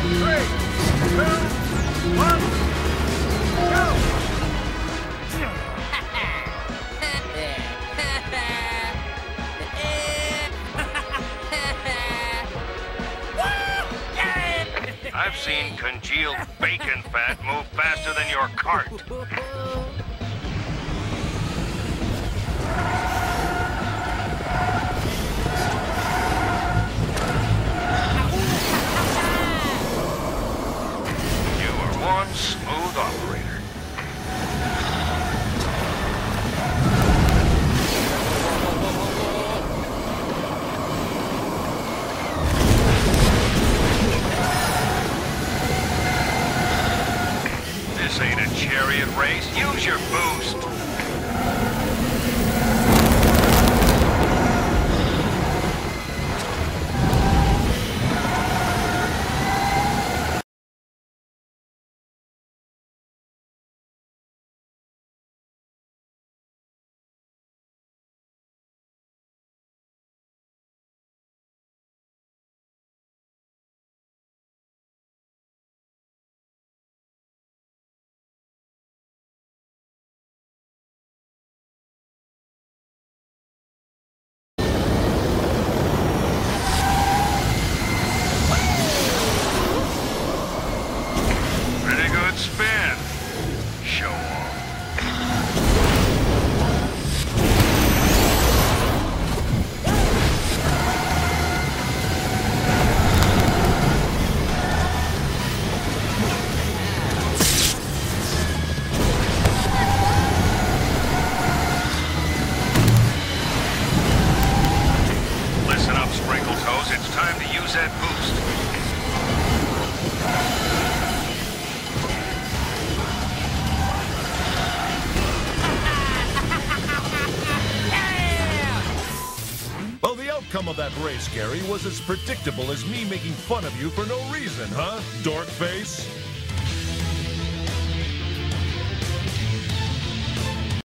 3, 2, 1, go! I've seen congealed bacon fat move faster than your cart. You are one smooth operator. This ain't a chariot race. Use your boost. Spin. Show off. Listen up, Sprinkle Toes. It's time to use that boost. Well, the outcome of that race, Gary, was as predictable as me making fun of you for no reason, huh, dork face?